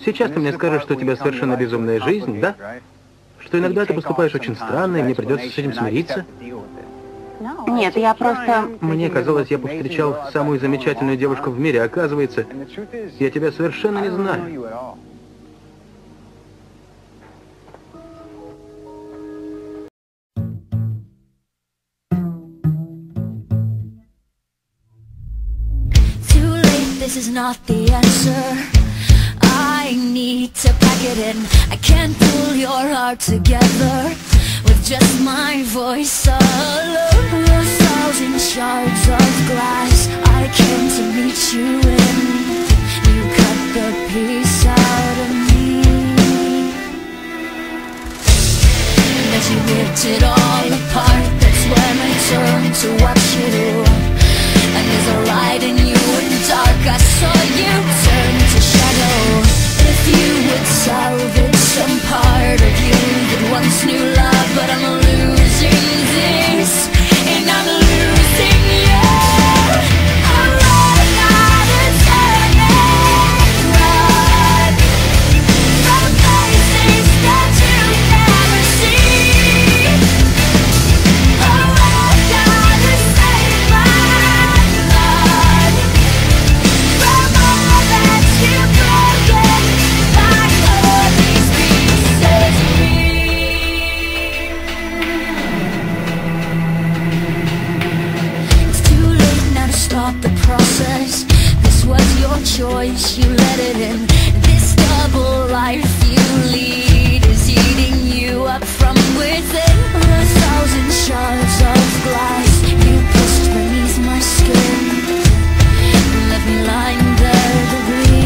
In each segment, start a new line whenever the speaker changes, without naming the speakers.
Сейчас ты мне скажешь, что у тебя совершенно безумная жизнь, да? Что иногда ты поступаешь очень странно, и мне придется с этим смириться?
Нет, я просто...
Мне казалось, я повстречал самую замечательную девушку в мире. Оказывается, я тебя совершенно не знаю.
This is not the answer. I need to pack it in. I can't pull your heart together with just my voice alone. 1,000 shards of glass I came to meet you in. You cut the piece out of me, but you ripped it all apart. That's when I turned to watch you do. And there's a light in you in dark. I saw you turn to shadow. If you would salvage some part of you that once knew love, but I'm losing this, and I'm losing you. I'm running out of time and run from places that you never see. Oh, I've gotta save my blood from all that you've broken. I cut these pieces of me. It's too late now to stop the process. This was your choice, you let it in. This double life you lead is eating you up from within. 1,000 shards of glass you pushed beneath my skin, left me lying there to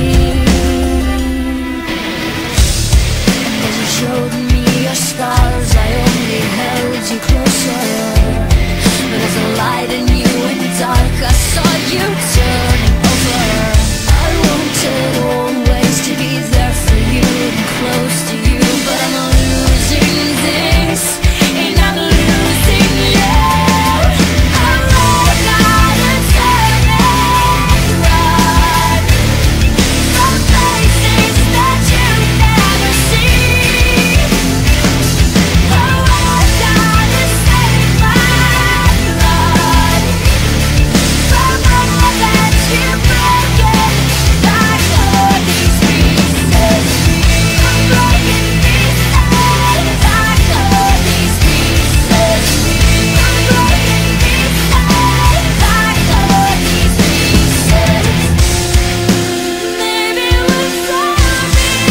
bleed. As you showed me your scars, I only held you closer. But there's a light in you in the dark. I saw you turning over. I wanted always to be there for you and close to you, but I'm losing this, and I'm losing you. I'm running out of time and run from places that you never see. Oh, I've gotta save my blood from all that you've broken. I cut these pieces free. I'm breaking pieces. I cut these pieces free. I'm breaking pieces. I cut these pieces. Maybe we'll find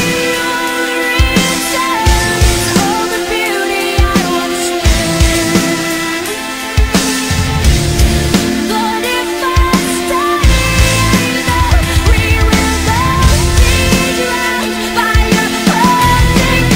all the beauty I once knew. But if I stay, we will both be drowned by your holding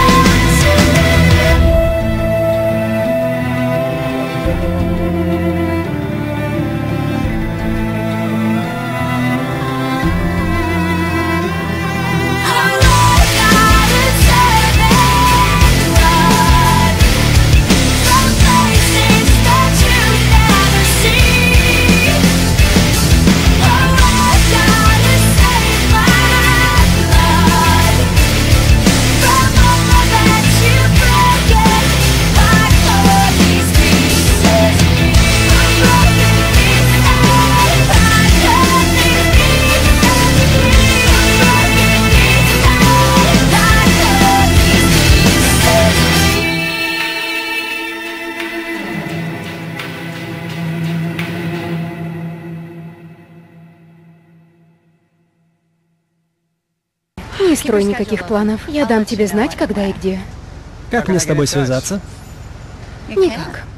I'm running out of time and run from places that you never see. Oh, I've gotta save my blood from all that you've broken. I cut these pieces free. I'm breaking pieces. I cut these pieces free. I'm breaking pieces. I cut these pieces
Не строй никаких планов. Я дам тебе знать, когда и где.
Как мне с тобой связаться?
Никак.